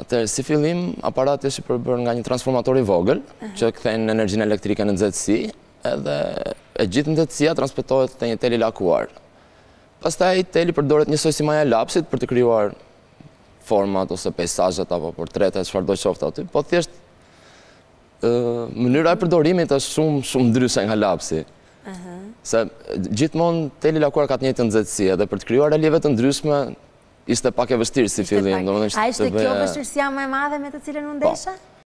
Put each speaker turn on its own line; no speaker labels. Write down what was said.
Atëherë, si fillim, aparati është i përbërë nga një transformator i vogël, që kthejnë energjinë elektrike në nxehtësi, edhe e gjithë nxehtësia transmetohet te një tel i lakuar. Pastaj teli përdoret njësoj si maja e lapsit për të krijuar format ose peizazhet apo portrete, çfarëdo qoftë aty, po thjesht mënyra e përdorimit është shumë ndryshe nga lapsi. Se gjithmonë teli lakuar ka të njëjtën nxehtësi dhe për të krijuar relieve të ndryshme ishte pak e vështirë si fillim.
A ishte kjo vështirësia më e madhe me të cilën u ndesha?